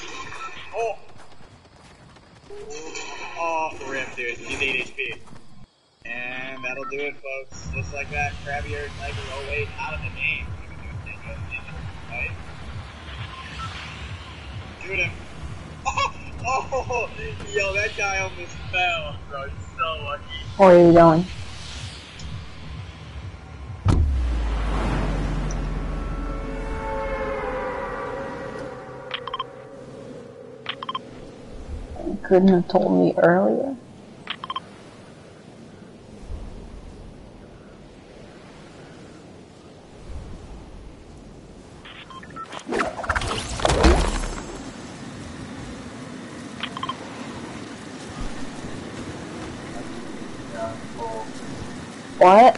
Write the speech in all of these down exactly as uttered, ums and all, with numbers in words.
Oh! Oh, rip, dude. He's eight H P. And that'll do it, folks. Just like that, Crabbier Tiger oh eight out of the game. Right? Shoot him. Oh, oh, yo, that guy almost fell, bro. He's so lucky. Where are you going? You couldn't have told me earlier. What?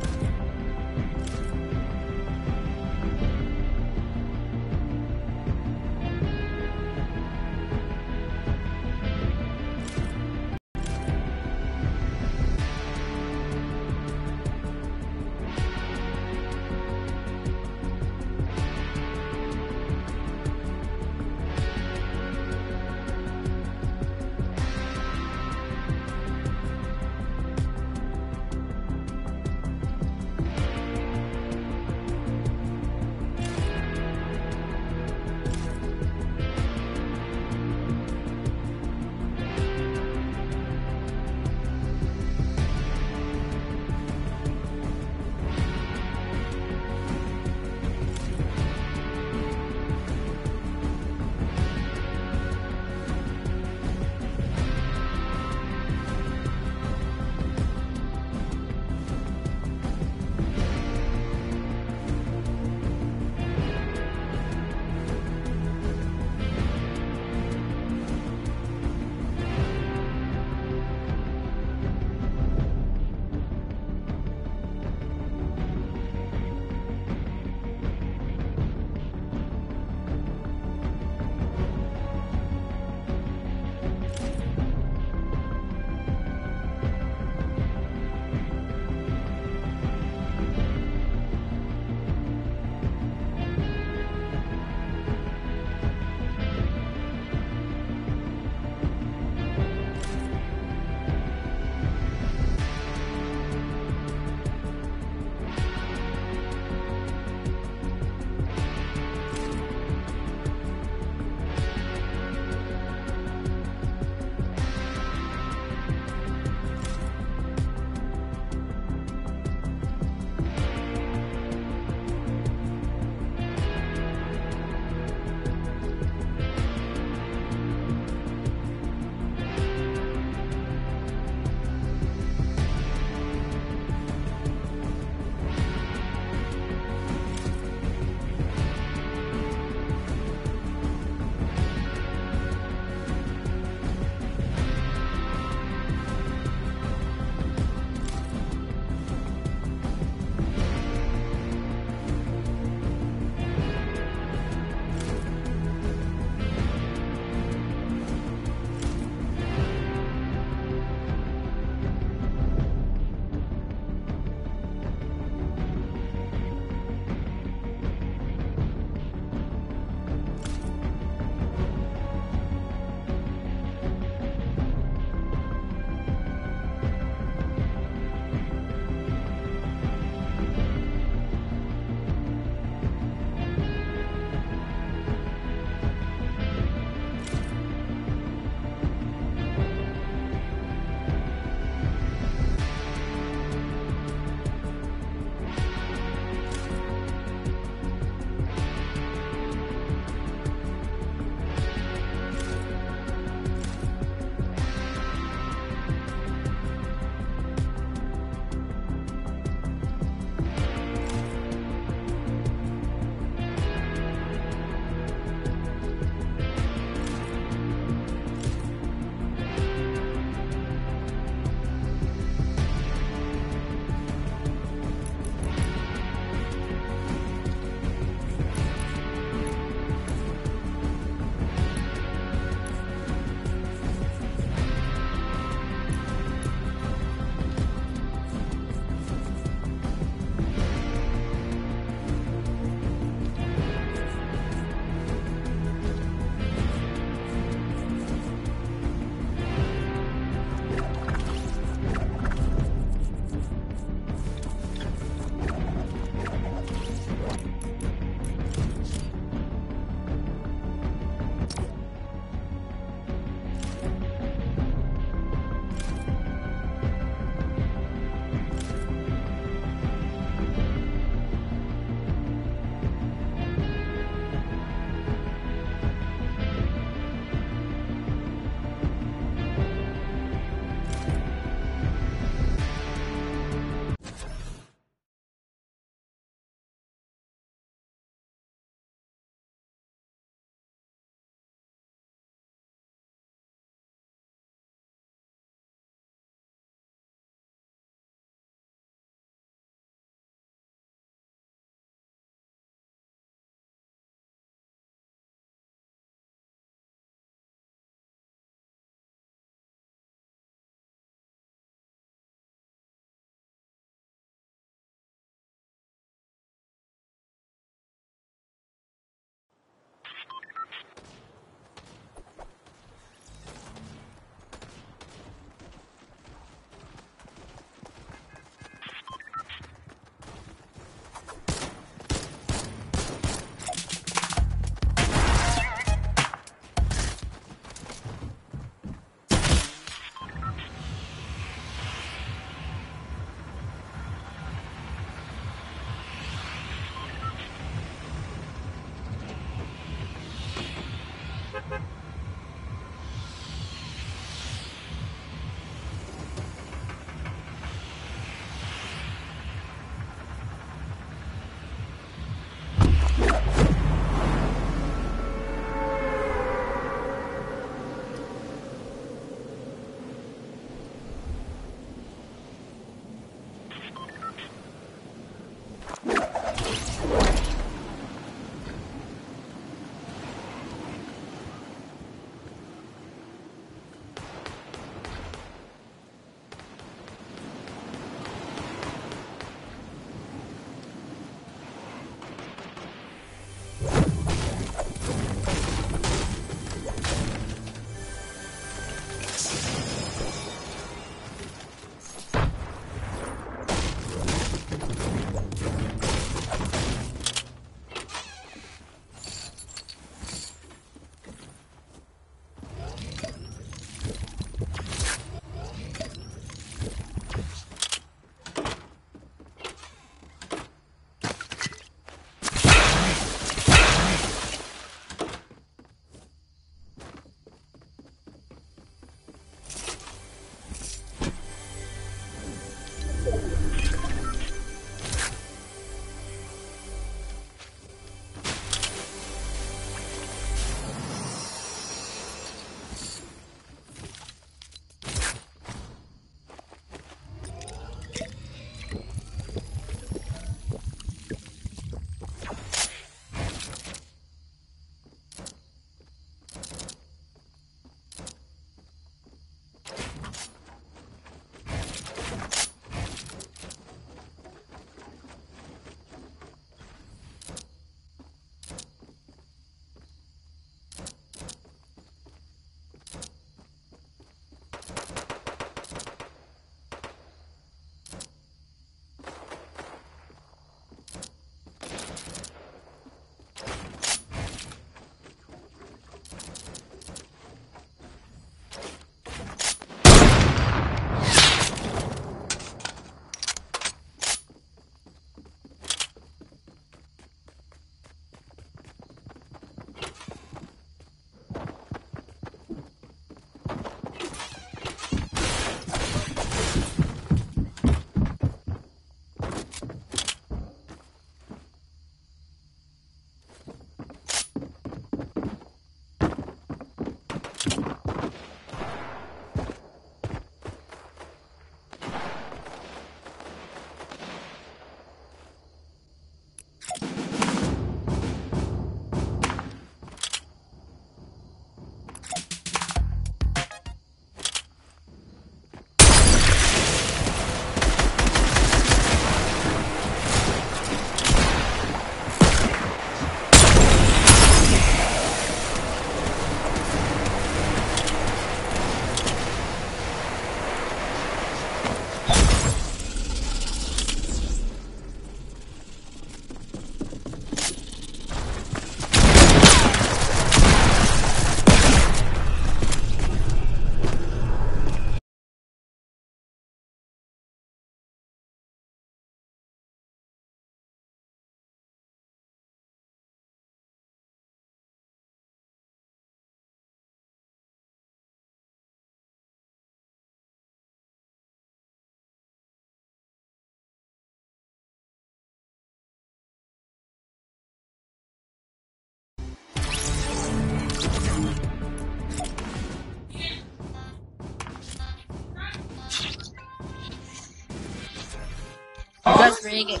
was ringing.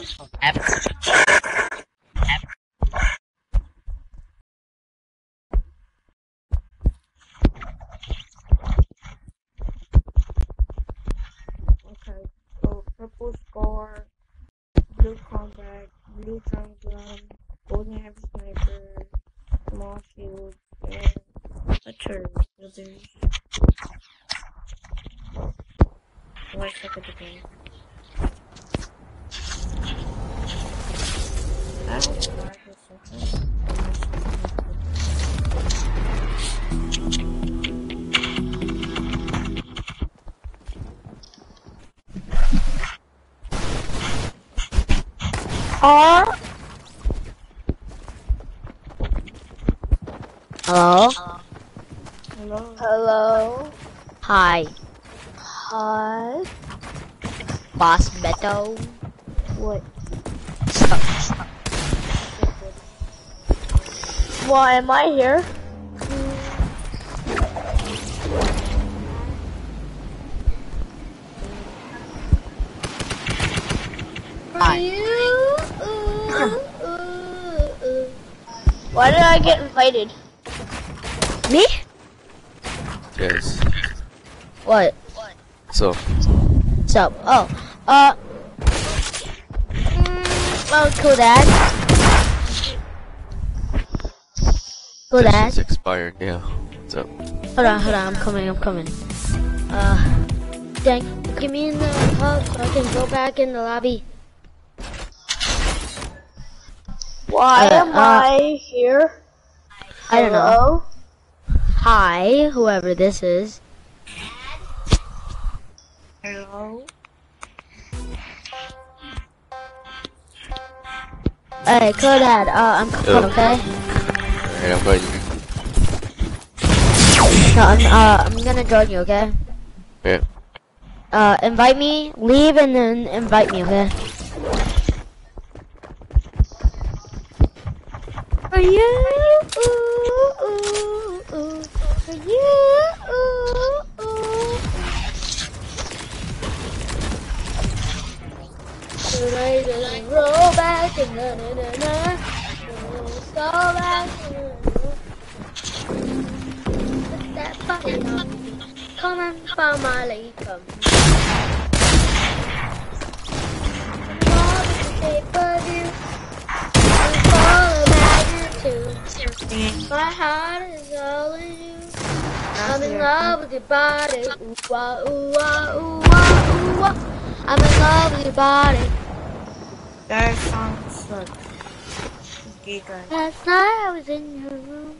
Okay, so purple scar, blue combat, blue drum gun, golden heavy sniper, small shield, and a turret. So there's one second to game. I don't know something. R. Hello? Hello? Hello. Hi. Hi. Boss Beto. What? Why am I here? Hi. Why did I get invited? Me? Yes. What? So, What's up? Oh, uh, mm, well, cool dad. Cool dad. session's expired. Yeah. What's up? Hold on, hold on, I'm coming, I'm coming. Uh, dang, get me in the hub so I can go back in the lobby. Why Uh, am uh, I here? I don't know. Hello? Hi, whoever this is. Hello? Hey, cool dad, uh, I'm coming, Yeah. okay? Alright, I'm glad you. No, I'm, uh, I'm gonna join you, okay? Yeah. Uh, invite me, leave, and then invite me, okay? For you, ooh, ooh, ooh, for you, ooh, ooh. Should I just roll back and na na na na, go back and na na. Put that body on me, come and find my lady, come. All the shape of you, I'm full of magnitude. My heart is all in you. I'm in love with your body. Ooh wah, ooh wah, ooh wah, ooh wah. I'm in love with your body. That song sucks. Gay guy. Last night I was in your room.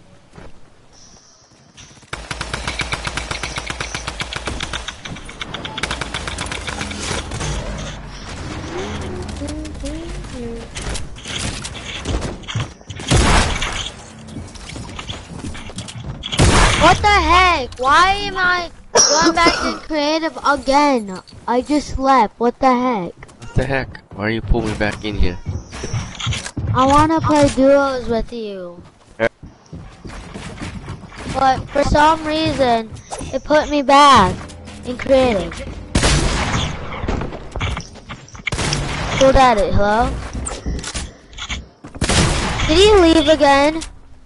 What the heck? Why am I going back to creative again? I just left. What the heck? What the heck? Why are you pulling me back in here? I want to play duos with you. Yeah. But for some reason, it put me back in creative. Cool daddy, hello? Did he leave again?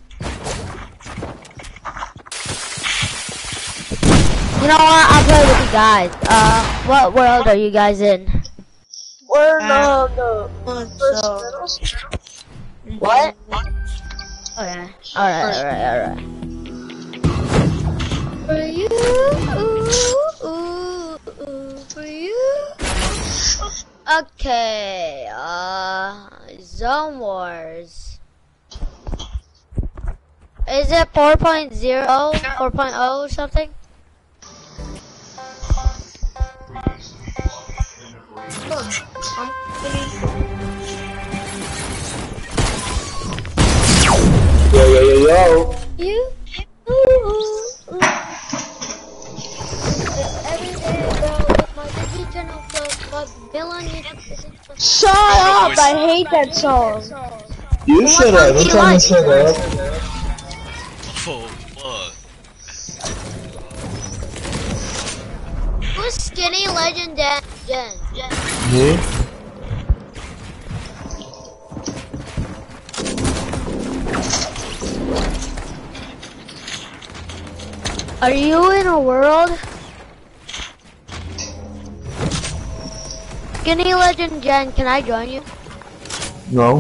You know what? I'll play with you guys. Uh, what world are you guys in? We're in Uh, the, the first so, middle. What? Okay. Alright, alright, alright. For you, ooh, ooh, ooh, for you. Okay, uh, Zone Wars. Is it four point oh, four point oh or something? Yo, yo, yo, yo. You, ooh, ooh, ooh. Every day, bro, with my digital flow, my million. Shut up! I hate that song. You shut up. I'm trying to shut up. Oh, fuck. Who's Skinny Legend Dan? Jen? Me? Are you in a world? Skinny Legend Jen, can I join you? No.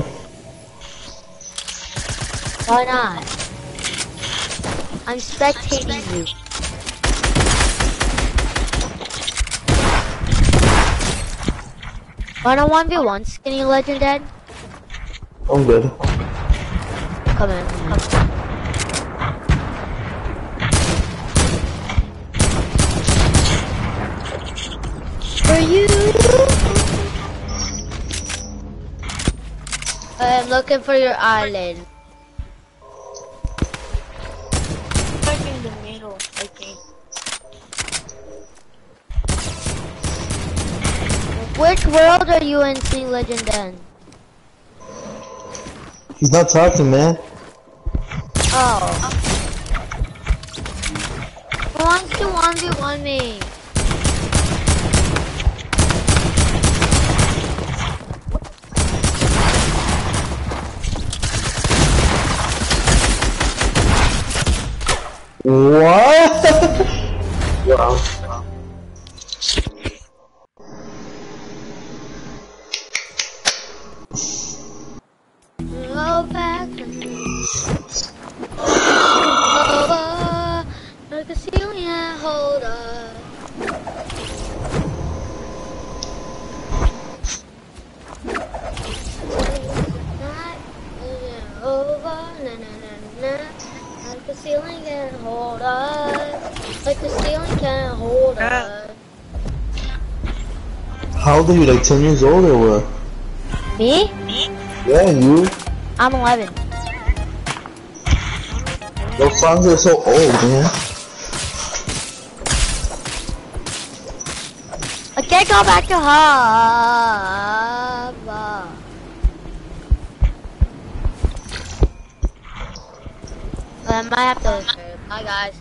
Why not? I'm spectating you. Wanna one v one Skinny Legend Jen? I'm good. Come in. Come in. For you. I'm looking for your island. Like in the middle, I think. Which world are you in, Skinny Legend then? He's not talking, man. Oh. Who wants to one v one me? What? Wow. Go back over like a ceiling and hold up. Over, na na na na. Like the ceiling can hold us. Like the ceiling can hold us. How old are you? Like ten years old or what? Me? Yeah, you. I'm eleven. Those songs are so old, man. I can't go back to hub. I might have to. Bye, guys.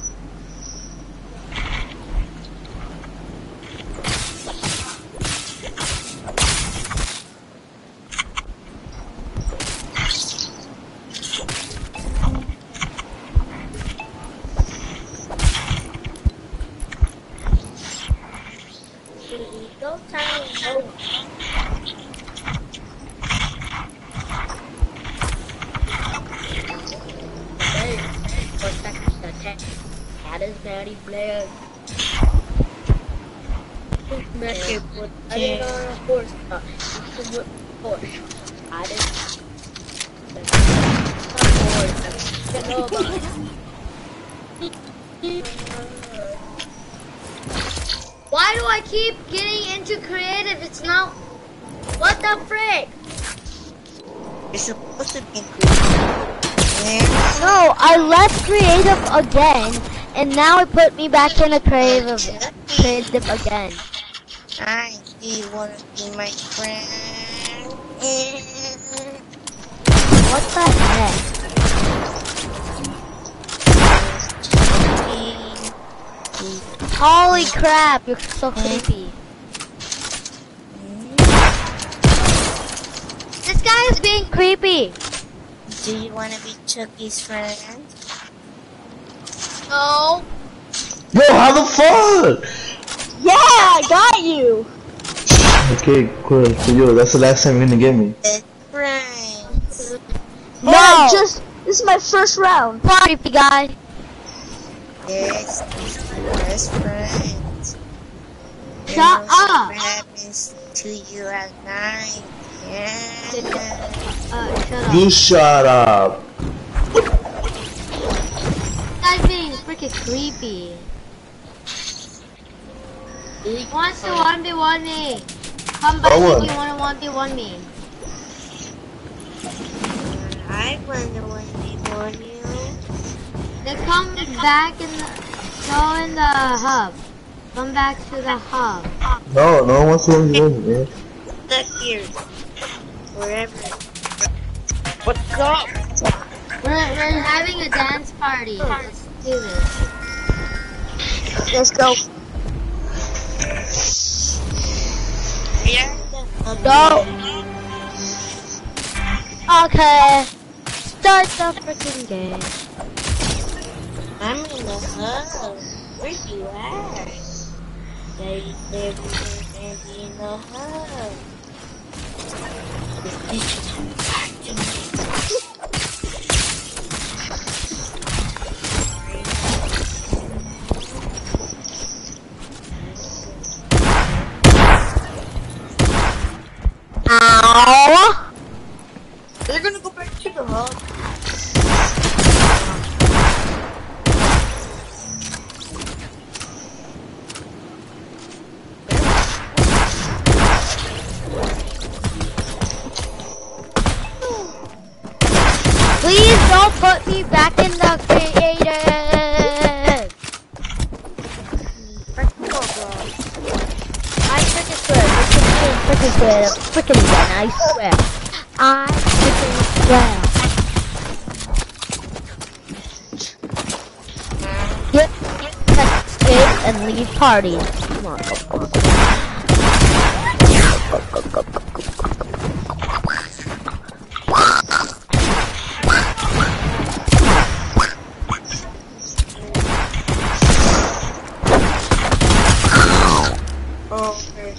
Go time. Go. That is very bland. Make it put it on a horse. It's a horse. That is a horse. Why do I keep getting into creative? It's not. What the frick? You're supposed to be creative. No, I left creative again, and now it put me back in a creative, creative again. Hi, do you want to be my friend? What the heck? Holy crap, you're so creepy. This guy is being creepy. Do you want to be Chucky's friend? No. Yo, how the fuck? Yeah, I got you. Okay, cool. So yo, that's the last time you're gonna get me. Best friends. No, No. just this is my first round. Creepy guy. Yes, these are my best friends. Shut You know up. What happens to you at night? Yeah. Uh, shut up. You shut up. Guy's being freaking creepy. He wants to one v one me. Come back Oh, if you want to one v one me. I wonder when we want you. Then come back in the, go in the hub. Come back to the hub. No, no one wants to be with me, man. Stuck here. Wherever. What's up? We're, we're having a dance party. Let's do this. Let's go. Yeah. Go. Okay. Start the freaking game. I'm in the hub. Where you at? They said we were gonna be in the hub. Ow! They're gonna go back to the hub. Please don't put me back in the creative. I freaking swear, freaking swear, freaking again, I swear. I freaking swear. Get, get, escape and leave party. Come on, come on. Go, go, go, go, go, go, go. Okay.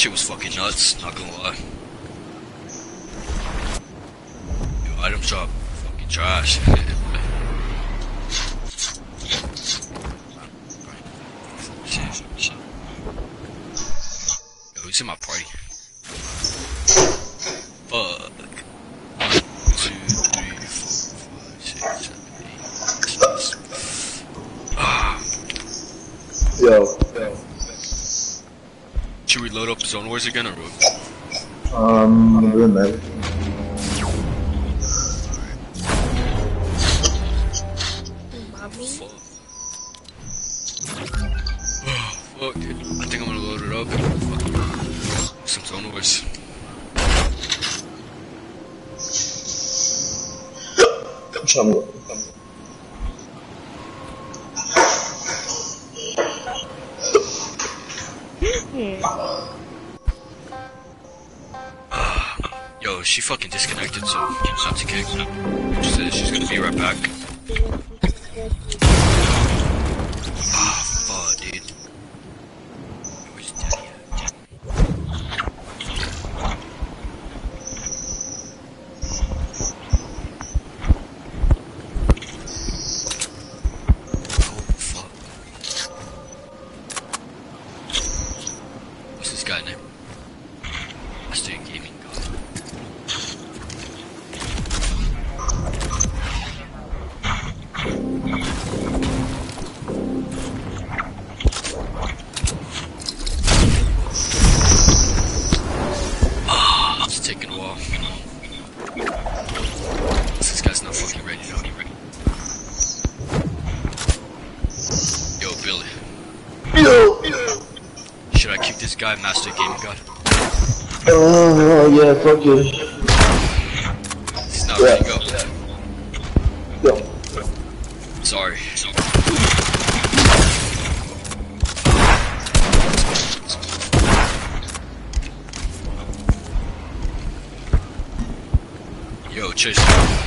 shit was fucking nuts, not gonna lie. Yo, item shop, fucking trash. Yo, who's in my party? Fuck. One, two, three, four, five, six, seven, eight, six. Ah. Yo, yo. Should we load up Zone Wars again or what? Um, I'm doing that. Fuck. Fuck, dude. I think I'm gonna load it up and fuck some Zone Wars. Come on, come on. Yo, she fucking disconnected, so not to kick. She said she's gonna be right back. Ah, fuck, dude. Where's Daddy at? Oh, fuck. What's this guy name? Master Gaming God. Ah, it's taking a while. This guy's not fucking ready now. Yo, Billy. Yo! Should I kick this guy, Master Gaming God? Oh, yeah, fuck you. He's not ready to go. Yo. Sorry. Yo, Chase.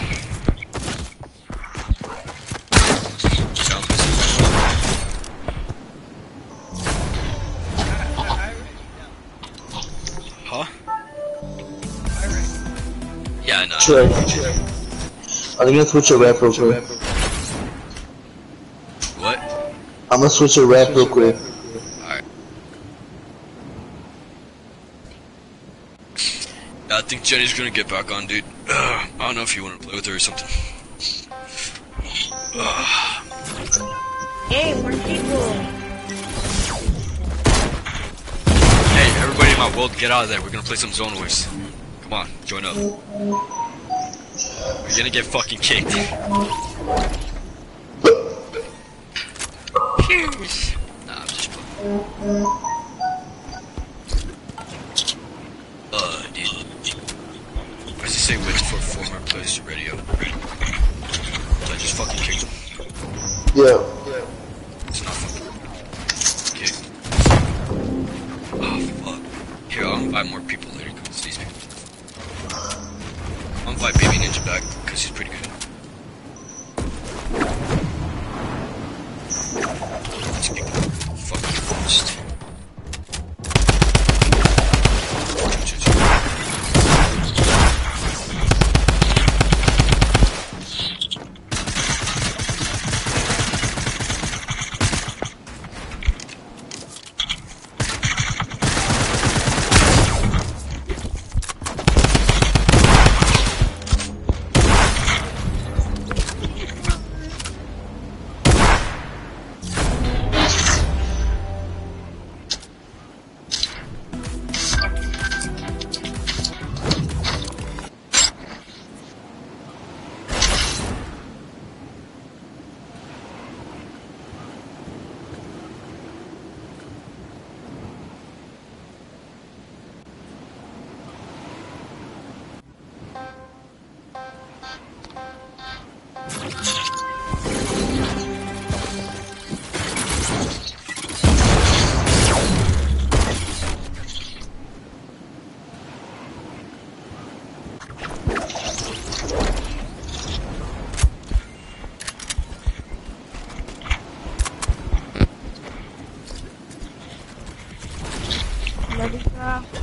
Sound busy. Huh? Yeah, I know. Chill. I'm gonna switch a rap real quick. What? I'm gonna switch a rap real quick. Alright. I think Jenny's gonna get back on, dude. Uh, I don't know if you want to play with her or something. Uh, Hey, more people. hey, everybody in my world, get out of there. We're gonna play some Zone Wars. Come on, join up. We're gonna get fucking kicked. Nah, I'm just playing. Uh, dude. Why does it say wait for former players to radio? Did I just fucking kick them? Yeah. It's not fucking. Okay. Oh, fuck. Here, I'll invite more people later because these people. I'll invite Baby Ninja back because he's pretty good. Let's get fucking lost. Ready, girl?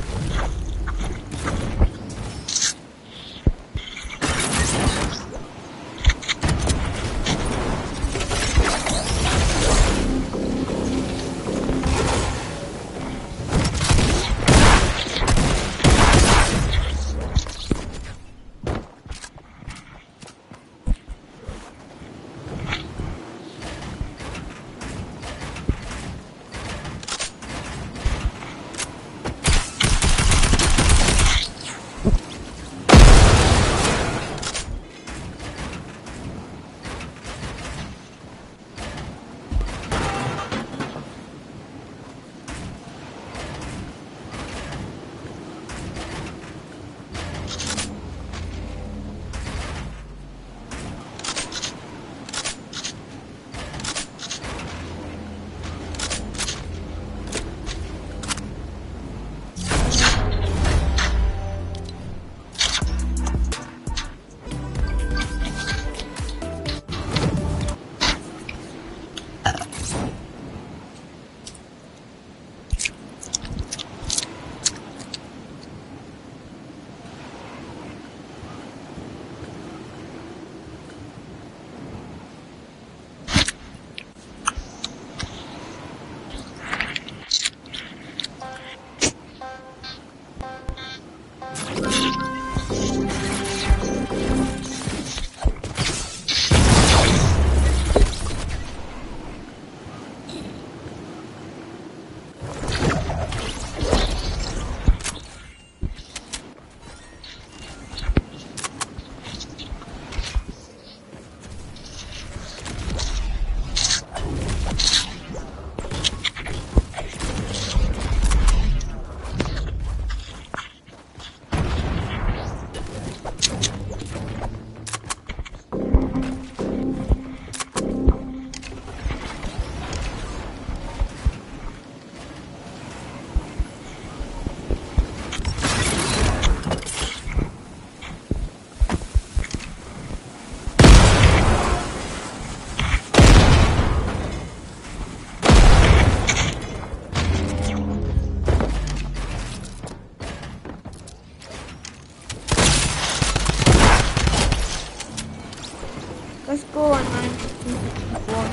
Let's go on nine fifty-four.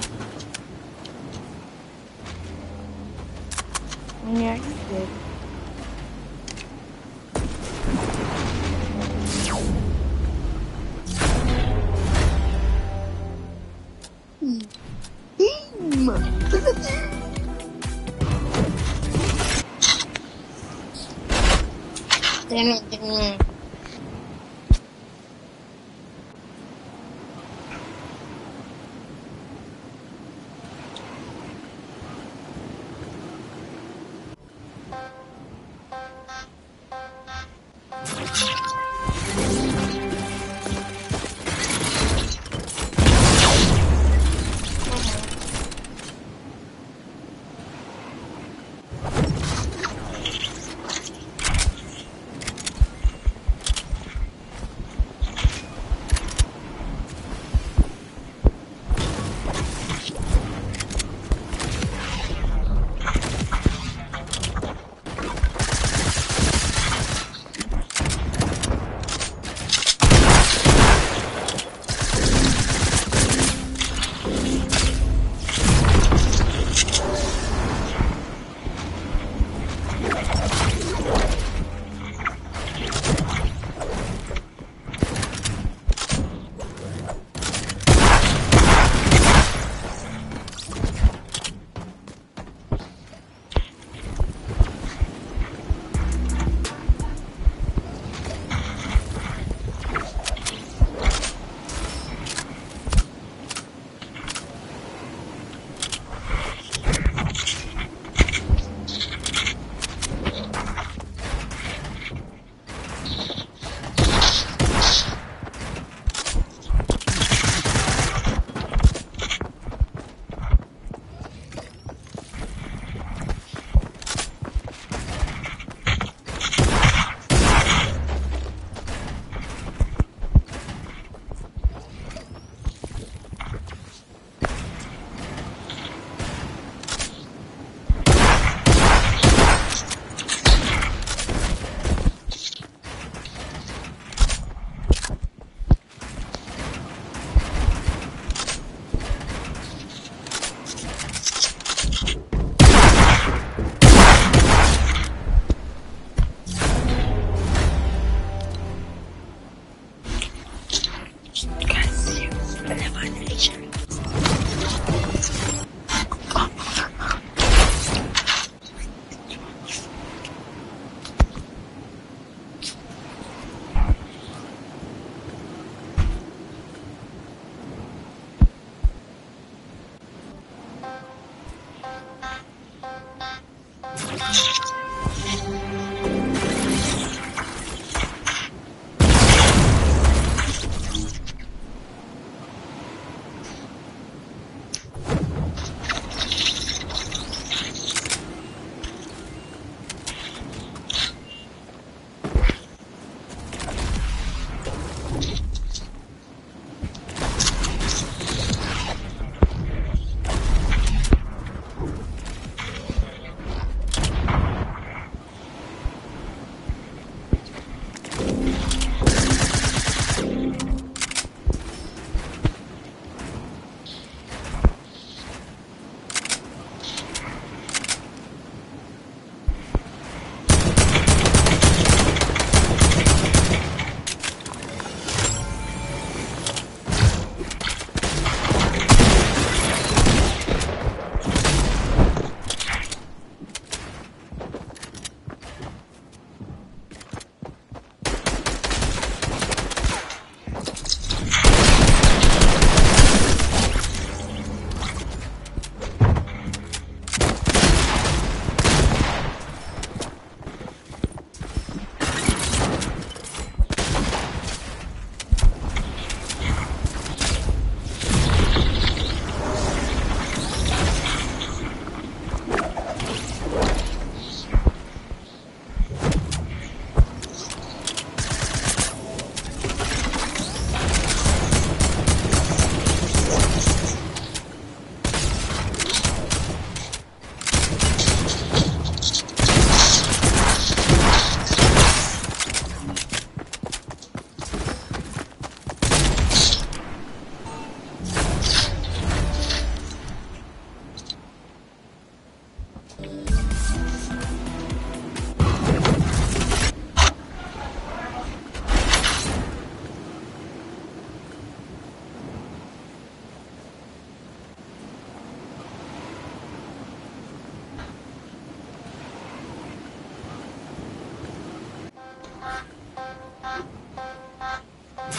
Yeah, you did. Damn it, damn it.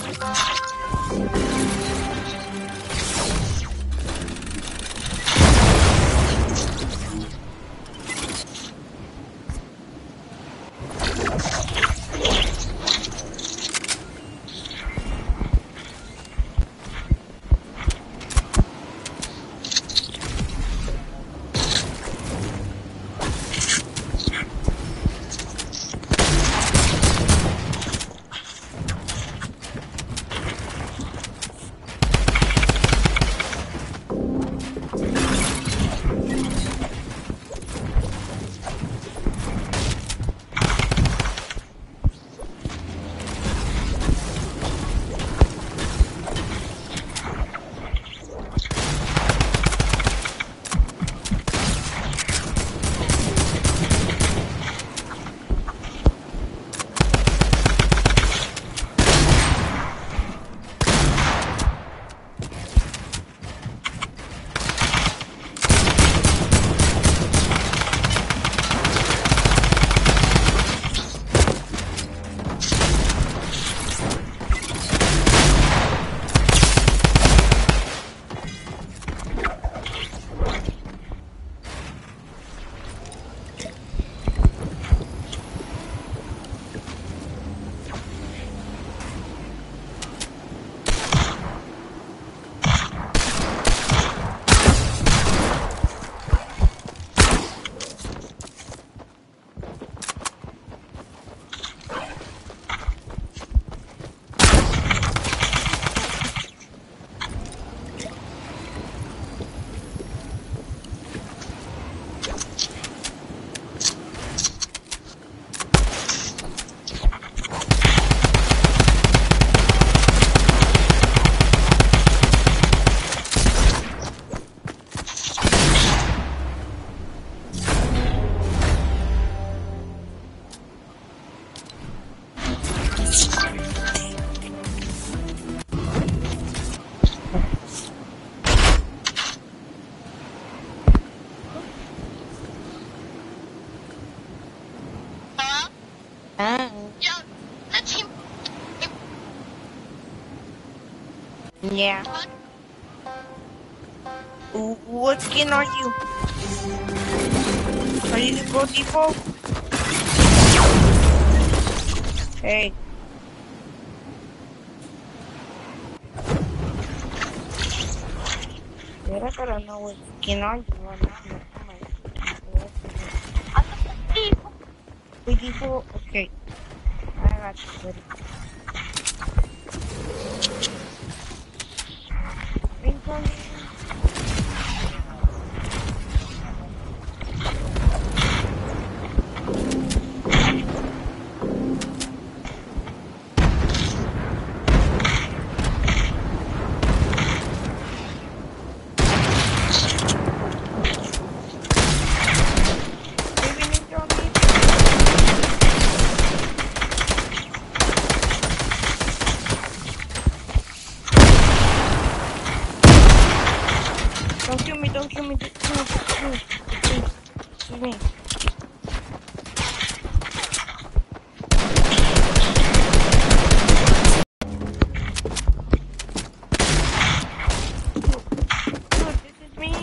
Yeah. Wh- What skin are you? Are you the gold default? Hey. Yeah, I gotta know what skin are you right now. We default? Okay. I got you, buddy. Think on you. Don't kill me, don't kill me, don't kill me, don't kill me, please, excuse me. Dude, this is me.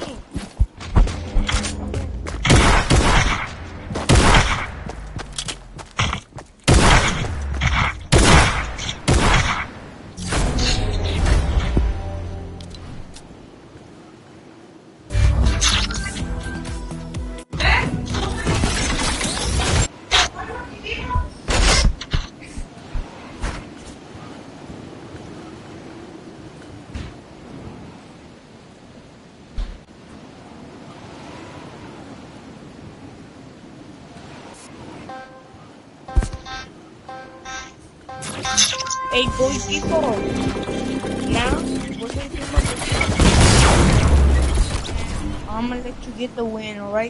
Hey, boys, people. Now, we're gonna do my I'm gonna let you get the win, alright?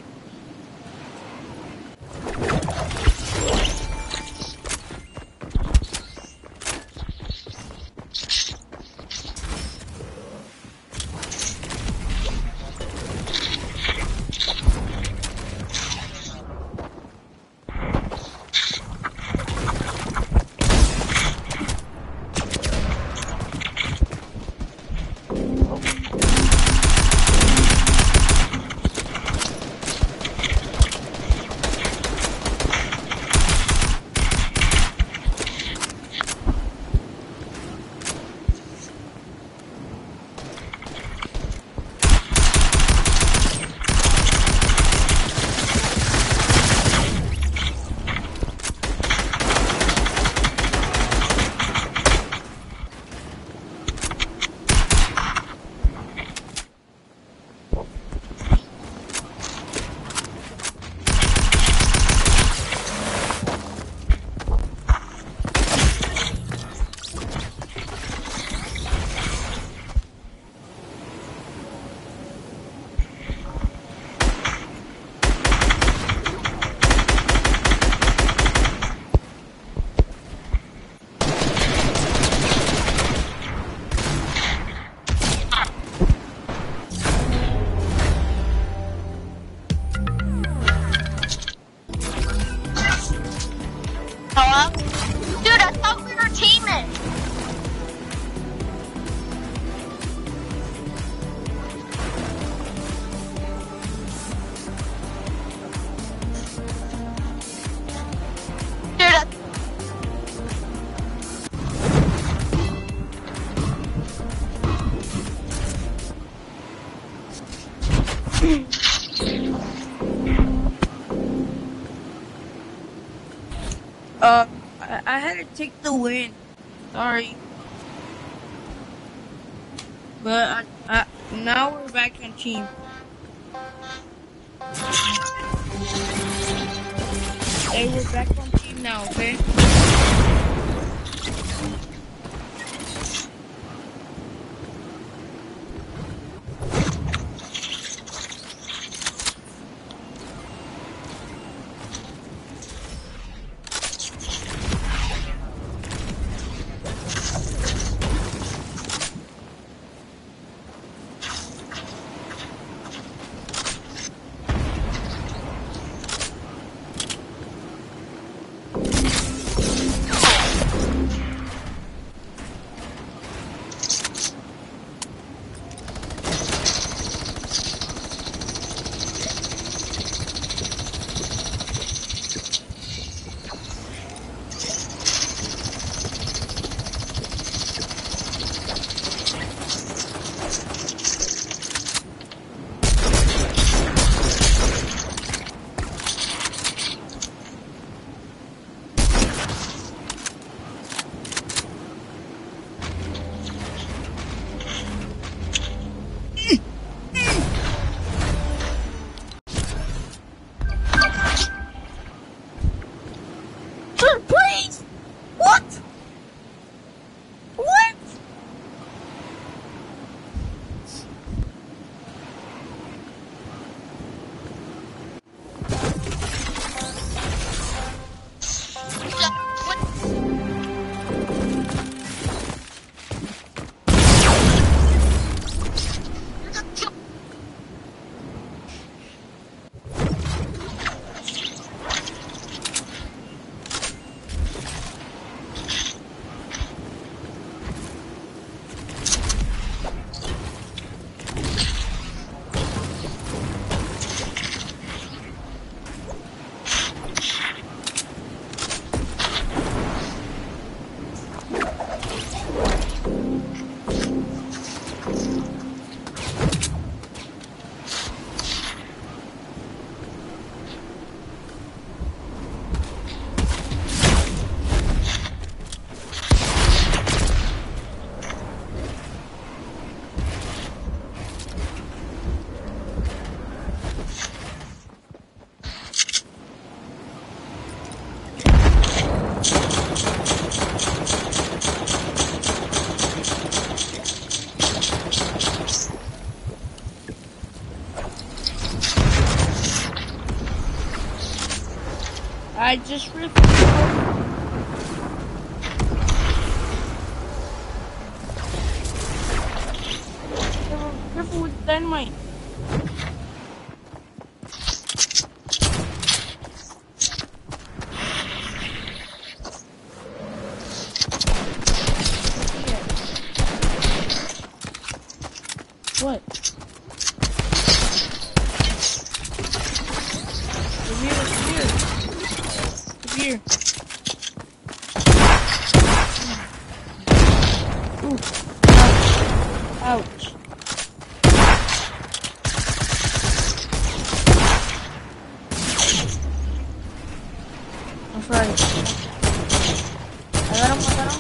I had to take the win. Sorry. But I, I, now we're back on team. Hey, we're back on team now, okay? I just refused. Careful with dynamite. What? Come here, come here. Come here. Ooh. Ouch. Ouch. That's right. I got him, I got him.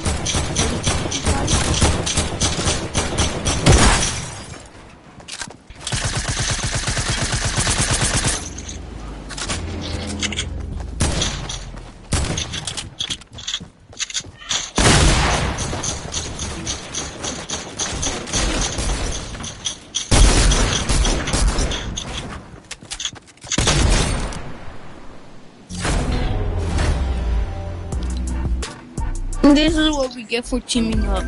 And this is what we get for teaming up.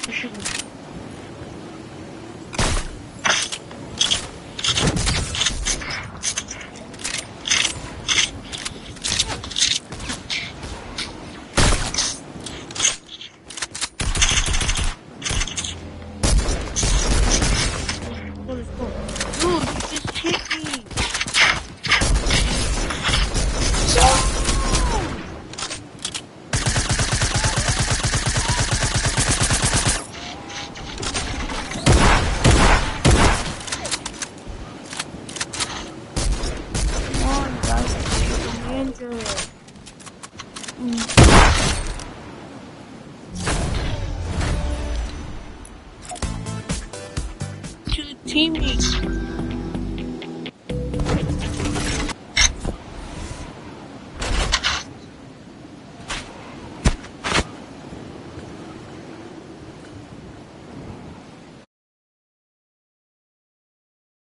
Teammates.